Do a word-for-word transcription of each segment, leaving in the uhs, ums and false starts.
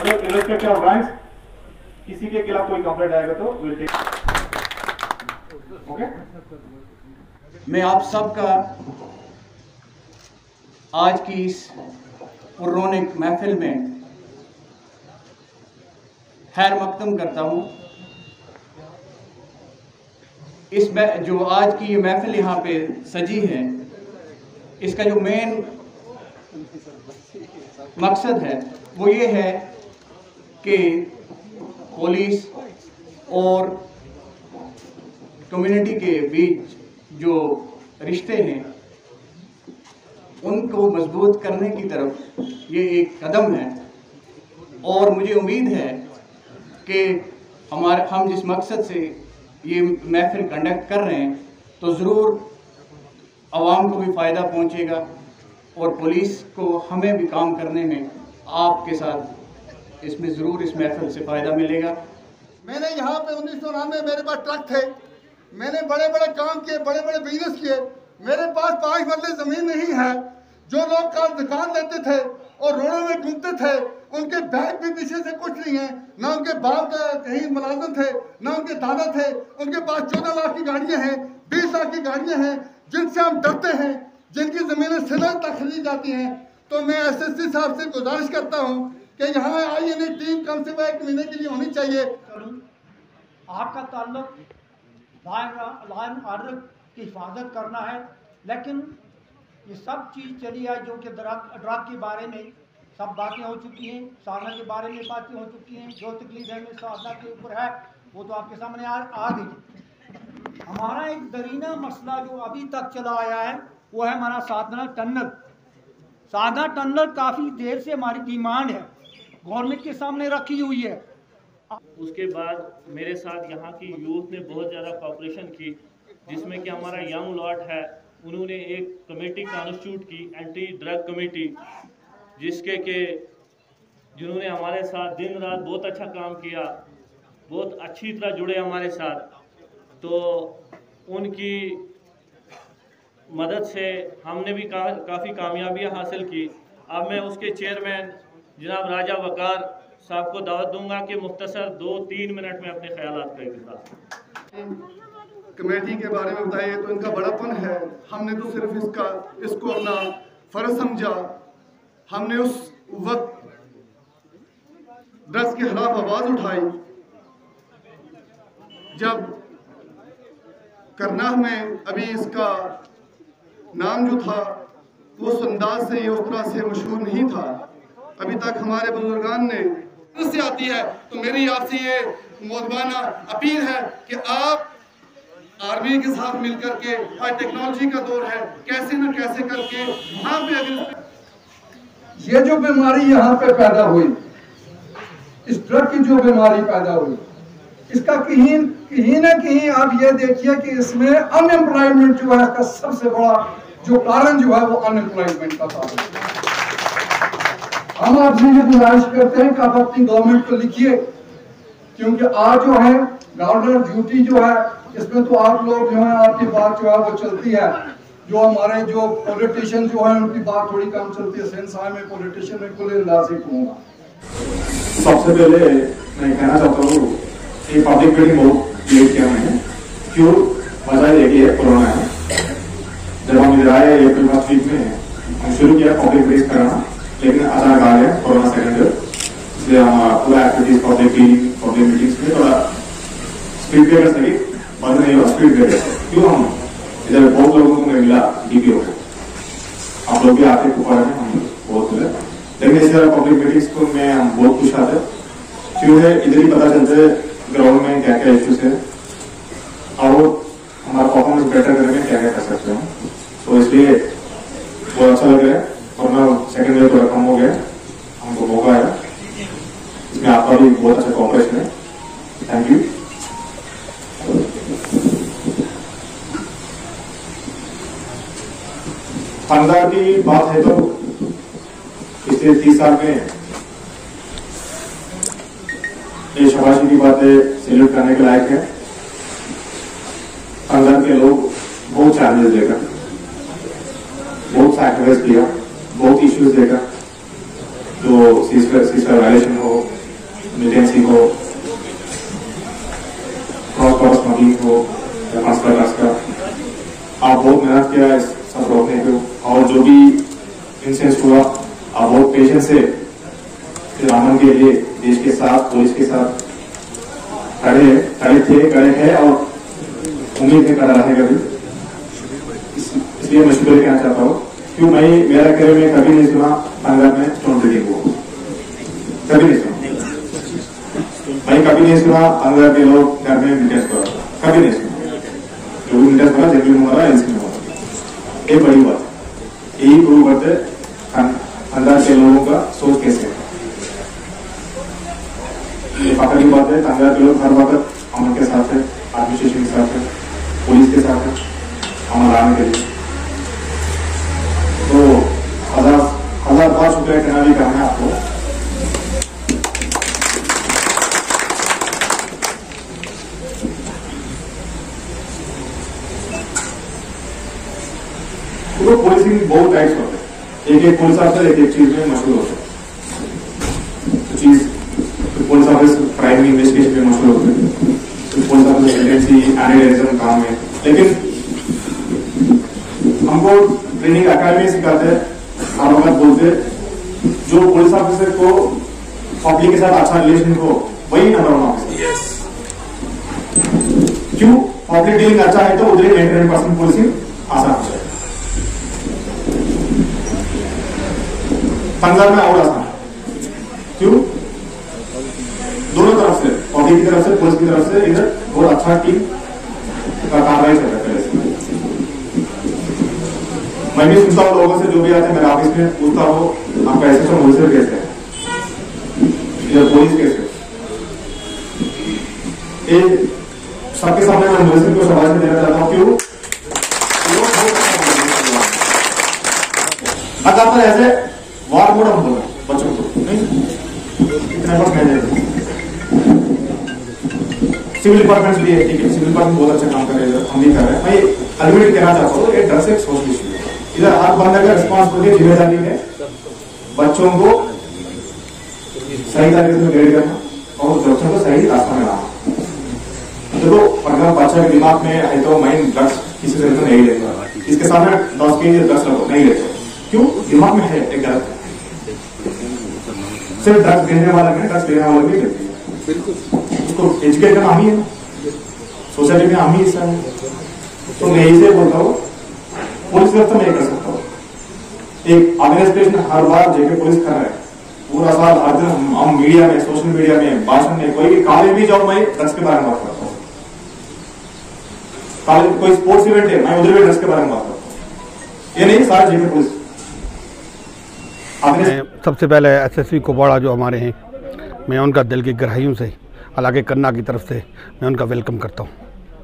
Irrespective of branch, किसी के खिलाफ कोई कंप्लेंट आएगा तो विल टेक। ओके, मैं आप सबका आज की इस पुररौनक महफिल में खैर मकदम करता हूँ। इस जो आज की ये महफिल यहाँ पे सजी है, इसका जो मेन मकसद है वो ये है कि पुलिस और कम्युनिटी के बीच जो रिश्ते हैं उनको मजबूत करने की तरफ ये एक कदम है। और मुझे उम्मीद है कि हमारे हम जिस मकसद से ये महफिल कंडक्ट कर रहे हैं तो ज़रूर आवाम को भी फ़ायदा पहुंचेगा और पुलिस को हमें भी काम करने में आपके साथ इसमें ज़रूर इस महफिल से फ़ायदा मिलेगा। मैंने यहाँ पे उन्नीस सौ उन्नानवे मेरे पास ट्रक थे, मैंने बड़े बड़े काम किए, बड़े बड़े बिजनेस किए। मेरे पास पाँच मरले ज़मीन नहीं है। जो लोग कल दुकान लेते थे और रोडों में घूमते थे, उनके बैग भी पीछे से कुछ नहीं है, ना उनके बाप का कहीं मुलाजिम थे, ना उनके दादा थे। उनके पास चौदह लाख की गाड़ियाँ हैं, बीस लाख की गाड़ियाँ हैं, जिनसे हम डरते हैं, जिनकी ज़मीनें सिलर तक खरीदी जाती हैं। तो मैं एस एस सी साहब से गुजारिश करता हूँ कि यहाँ आई एन ए टीम कम से कम एक महीने के लिए होनी चाहिए। आपका ताल्लुक लॉ एंड ऑर्डर की हिफाजत करना है, लेकिन ये सब चीज़ चली है जो कि ड्रग ड्रग के बारे में सब बातें हो चुकी हैं, साधना के बारे में बातें हो चुकी हैं। जो तकलीफ है में साधना के ऊपर है वो तो आपके सामने आ, आ गई। हमारा एक दरीना मसला जो अभी तक चला आया है वो है हमारा साधना टनल। साधना टनल काफ़ी देर से हमारी डिमांड है, गवर्नमेंट के सामने रखी हुई है। उसके बाद मेरे साथ यहाँ की यूथ ने बहुत ज़्यादा कोऑपरेशन की, जिसमें कि हमारा यंग लॉट है, उन्होंने एक कमेटी कॉन्स्टिट्यूट की, एंटी ड्रग कमेटी, जिसके के जिन्होंने हमारे साथ दिन रात बहुत अच्छा काम किया, बहुत अच्छी तरह जुड़े हमारे साथ। तो उनकी मदद से हमने भी का, काफ़ी कामयाबियाँ हासिल की। अब मैं उसके चेयरमैन जनाब राजा वकार साहब को दावत दूंगा कि मुख्तसर दो तीन मिनट में अपने ख्यालात का इज़हार। कमेटी के बारे में बताइए तो इनका बड़ापन है। हमने तो सिर्फ इसका इसको अपना फ़र्ज समझा। हमने उस वक्त ड्रग्स के खिलाफ आवाज़ उठाई जब करनाह में अभी इसका नाम जो था वो उस अंदाज से, उस तरह से मशहूर नहीं था। अभी तक हमारे बुजुर्गान ने से आती है। तो मेरी आपसे ये मोहब्बाना अपील है कि आप आर्मी के साथ मिलकर के, आज टेक्नोलॉजी का दौर है, कैसे न कैसे करके वहाँ पे अगर ये जो बीमारी यहाँ पे पैदा हुई, इस ड्रग की जो बीमारी पैदा हुई, इसका कहीं कहीं ना कहीं आप ये देखिए कि इसमें अनएम्प्लॉयमेंट जो है इसका सबसे बड़ा जो कारण जो है वो अनएम्प्लॉयमेंट का कारण है। हम आपसे ये गुजारिश करते हैं कि आप अपनी गवर्नमेंट को लिखिए, क्योंकि आज जो है गवर्नर ड्यूटी जो है इसमें तो आप लोग जो है आपकी बात जो है वो चलती है। जो हमारे जो पॉलिटिशियन जो है उनकी बात थोड़ी कम चलती है। सेंस में पॉलिटिशियन में कुल अंदाजे कहूँगा। सबसे पहले मैं कहना चाहता हूँ कि पब्लिक मीटिंग बहुत लेट किया मैंने। क्यों? वजह यही है, कोरोना है। जब हम इधर आए अप्रैल फर्स्ट वीक में हम शुरू किया पब्लिक मीटिंग कराना, लेकिन अचानक आ गया कोरोना सेकेंड वेव, इसलिए हम पूरा एक्टिविटीज पब्लिक पब्लिक मीटिंग्स में थोड़ा स्पीड ब्रेकर्स लगी, बंद नहीं हुआ स्पीड ब्रेकर्स। क्यों? हम इधर बहुत लोगों को मिला डीपीओ में, आप लोग भी आते ऊपर में, हम बहुत मिले। लेकिन इस तरह पब्लिक मीटिंग्स को में हम बहुत खुश आते। क्यों है? इधर ही पता चलते ग्राउंड में क्या क्या इश्यूज है और हमारा परफॉर्मेंस बेटर करने में क्या क्या कर सकते हैं। तो इसलिए बहुत अच्छा लग रहा है। कोरोना सेकेंड वेव थोड़ा कम हो गया, हमको मौका आया, इसमें आपका भी बहुत अच्छा कॉपरेशन है। Thank you. फंडदार की बात है तो पिछले तीस साल में ये शाबाशी की बात है, सैल्यूट करने के लायक है। फंडदार के लोग बहुत चैलेंजेस देकर, बहुत सैक्रिफाइस किया, बहुत इश्यूज देकर जो सीजफायर वायलेशन हो, मिलिटेंसी हो, क्रॉस बॉर्डर स्मगलिंग हो या ट्रांसफर का, आप बहुत मेहनत किया इस सब रोकने को, और जो भी इंसिडेंट हुआ आप बहुत पेशेंस से रामन के लिए देश के साथ, पुलिस के साथ खड़े खड़े थे, खड़े हैं और उम्मीद है खड़ा रहेगा भी। इस, इसलिए मैं शुक्रिया कहना चाहता हूँ, क्यों मैं मेरा करियर में कभी नहीं सुना पंजाब में स्टोन ब्रीडिंग को, कभी नहीं सुना। मैं कभी नहीं सुना पंजाब के लोग घर में मिटेंस करा, कभी नहीं सुना। जो भी मिटेंस करा जेबी में मरा, एलसी में मरा, ये बड़ी बात है। यही प्रूव करते पंजाब के लोगों का सोच कैसे है। ये पकड़ की बात है, पंजाब के लोग हर वक्त अमन के साथ है, एडमिनिस्ट्रेशन के साथ है, पुलिस के साथ है, अमन लाने के लिए। तो हजार हजार बार शुक्रिया कहना भी करना है आपको। तो पुलिसिंग बहुत टाइप्स होते हैं, एक एक पुलिस ऑफिसर एक एक चीज में मशहूर होते हैं। तो चीज तो पुलिस ऑफिस क्राइम इन्वेस्टिगेशन में मशहूर होते हैं, तो police office agency anti terrorism काम में। लेकिन हमको ट्रेनिंग अकेडमी सिखाते हैं, हर वक्त बोलते जो पुलिस ऑफिसर को पब्लिक के साथ अच्छा रिलेशन हो वही नंबर वन ऑफिसर। क्यों? पब्लिक डीलिंग अच्छा है तो उधर नाइन्टी परसेंट पुलिसिंग आसान हो जाए। पंजाब में और आसान, क्यों? दोनों तरफ से, पब्लिक की तरफ से, पुलिस की तरफ से इधर बहुत अच्छा टीम का कार्रवाई कर रहा है। मैं भी सुनता हूँ लोगों से, जो भी आते हैं मेरे ऑफिस में, पूछता हूँ आपका एस एस ओ मुझसे कैसे है, इधर पुलिस कैसे है। ये सबके सामने मैं मुझसे को शाबाश देना चाहता हूँ। क्यों? अगर ऐसे वार मोड हम बोल बच्चों को नहीं इतना बस मैं सिविल डिपार्टमेंट भी है, ठीक है, सिविल डिपार्टमेंट बहुत अच्छा काम कर रहे हैं, हम भी कर रहे हैं। मैं अल्टीमेट कहना चाहता हूँ, ये ड्रग्स एक सोशल इशू है। इधर हर बंदे का रिस्पॉन्सिबिलिटी, जिम्मेदारी है बच्चों को सही तरीके से गाइड करना और बच्चों को सही रास्ता में लाना। देखो अगर बच्चा के दिमाग में है तो माइंड ड्रग्स किसी तरह से नहीं लेता, इसके सामने दस के ड्रग्स लगो नहीं लेते। क्यों? दिमाग में है एक गलत, सिर्फ ड्रग्स देने वाला नहीं, ड्रग्स देने वाला भी लेती है। उसको एजुकेट करना हम ही है, सोसाइटी में हम ही हिस्सा है। तो मैं यही से बोलता हूँ, पुलिस व्यवस्था में कर सकता हूँ। एक एडमिनिस्ट्रेशन हर बार जेके पुलिस कर रहा है, पूरा साल हर दिन हम, हम मीडिया में, सोशल मीडिया में, भाषण में, कोई भी कॉलेज भी जाओ मैं ड्रग्स के बारे में बात करता हूँ। कॉलेज कोई स्पोर्ट्स इवेंट है, मैं उधर भी ड्रग्स के बारे में बात करता हूँ। ये नहीं सारा जेके पुलिस। सबसे पहले एस एस पी कुपवाड़ा जो हमारे हैं, मैं उनका दिल की गहराइयों से इलाके कन्ना की तरफ से मैं उनका वेलकम करता हूँ।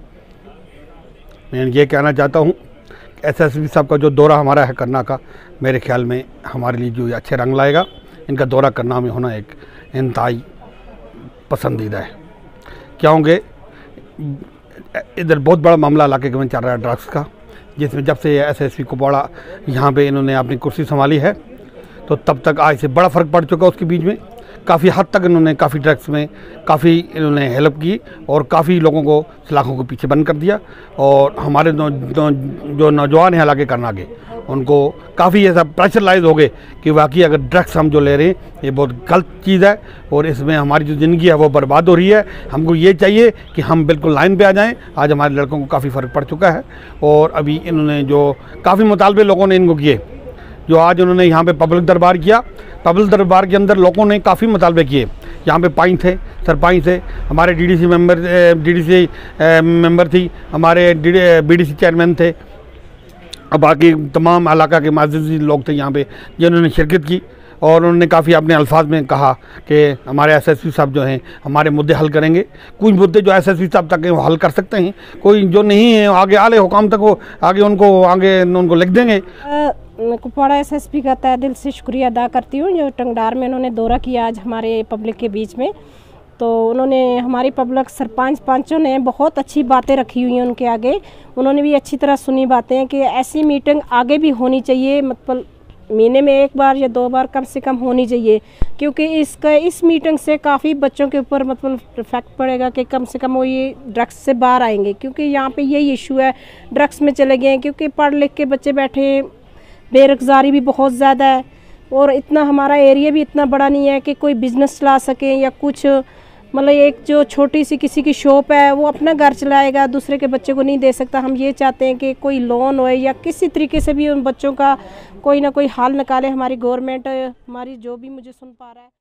मैं ये कहना चाहता हूँ एस एस पी साहब का जो दौरा हमारा है करना का, मेरे ख्याल में हमारे लिए जो अच्छे रंग लाएगा। इनका दौरा करना में होना एक इंतहाई पसंदीदा है, क्योंकि इधर बहुत बड़ा मामला इलाके में चल रहा है ड्रग्स का, जिसमें जब से एस एस पी कुपवाड़ा यहाँ पे इन्होंने अपनी कुर्सी संभाली है तो तब तक आज से बड़ा फ़र्क पड़ चुका उसके बीच में। काफ़ी हद तक इन्होंने काफ़ी ड्रग्स में काफ़ी इन्होंने हेल्प की और काफ़ी लोगों को सलाखों के पीछे बंद कर दिया। और हमारे नौ, नौ, जो नौजवान हैं इलाके करना के, उनको काफ़ी ऐसा प्रेशरलाइज हो गए कि वाकई अगर ड्रग्स हम जो ले रहे हैं ये बहुत गलत चीज़ है और इसमें हमारी जो ज़िंदगी है वो बर्बाद हो रही है। हमको ये चाहिए कि हम बिल्कुल लाइन पे आ जाएं। आज हमारे लड़कों को काफ़ी फ़र्क पड़ चुका है और अभी इन्होंने जो काफ़ी मुतालबे लोगों ने इनको किए, जो आज उन्होंने यहाँ पे पब्लिक दरबार किया, पब्लिक दरबार के अंदर लोगों ने काफ़ी मुतालबे किए। यहाँ पे पाइन थे, सरपंच थे, हमारे डीडीसी मेंबर डीडीसी मेंबर थी, हमारे बीडीसी चेयरमैन थे, और बाकी तमाम इलाका के माजिदी लोग थे यहाँ पे जिन्होंने शिरकत की। और उन्होंने काफ़ी अपने अल्फाज में कहा कि हमारे एसएसपी साहब जो हैं हमारे मुद्दे हल करेंगे। कुछ मुद्दे जो एसएसपी साहब तक वो हल कर सकते हैं, कोई जो नहीं है आगे आले हुकाम तक वो आगे उनको आगे उनको लिख देंगे। कुपवाड़ा एसएसपी का तहे दिल से शुक्रिया अदा करती हूँ जो टंगडार में उन्होंने दौरा किया आज हमारे पब्लिक के बीच में। तो उन्होंने हमारी पब्लिक सरपंच पंचों ने बहुत अच्छी बातें रखी हुई हैं उनके आगे, उन्होंने भी अच्छी तरह सुनी बातें कि ऐसी मीटिंग आगे भी होनी चाहिए। मतलब महीने में एक बार या दो बार कम से कम होनी चाहिए, क्योंकि इसका इस मीटिंग से काफ़ी बच्चों के ऊपर मतलब इफेक्ट पड़ेगा कि कम से कम वो ये ड्रग्स से बाहर आएंगे, क्योंकि यहाँ पे यही इशू है, ड्रग्स में चले गए हैं, क्योंकि पढ़ लिख के बच्चे बैठे, बेरोज़गारी भी बहुत ज़्यादा है और इतना हमारा एरिया भी इतना बड़ा नहीं है कि कोई बिज़नेस चला सके या कुछ, मतलब एक जो छोटी सी किसी की शॉप है वो अपना घर चलाएगा, दूसरे के बच्चे को नहीं दे सकता। हम ये चाहते हैं कि कोई लोन हो या किसी तरीके से भी उन बच्चों का कोई ना कोई हाल निकाले हमारी गवर्नमेंट, हमारी जो भी मुझे सुन पा रहा है।